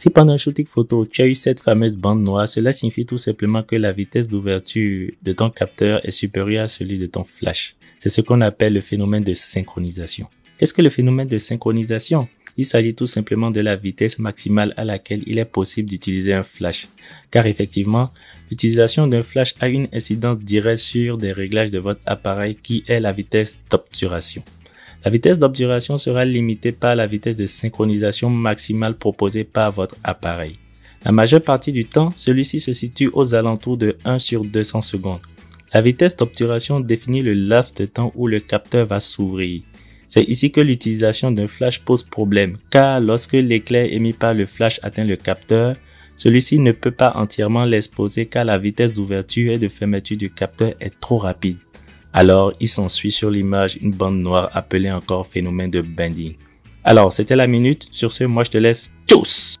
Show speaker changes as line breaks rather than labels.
Si pendant un shooting photo, tu as eu cette fameuse bande noire, cela signifie tout simplement que la vitesse d'ouverture de ton capteur est supérieure à celui de ton flash. C'est ce qu'on appelle le phénomène de synchronisation. Qu'est-ce que le phénomène de synchronisation? Il s'agit tout simplement de la vitesse maximale à laquelle il est possible d'utiliser un flash. Car effectivement, l'utilisation d'un flash a une incidence directe sur des réglages de votre appareil qui est la vitesse d'obturation. La vitesse d'obturation sera limitée par la vitesse de synchronisation maximale proposée par votre appareil. La majeure partie du temps, celui-ci se situe aux alentours de 1 sur 200 secondes. La vitesse d'obturation définit le laps de temps où le capteur va s'ouvrir. C'est ici que l'utilisation d'un flash pose problème, car lorsque l'éclair émis par le flash atteint le capteur, celui-ci ne peut pas entièrement l'exposer car la vitesse d'ouverture et de fermeture du capteur est trop rapide. Alors, il s'ensuit sur l'image une bande noire appelée encore phénomène de banding. Alors, c'était la minute. Sur ce, moi je te laisse. Tchuss!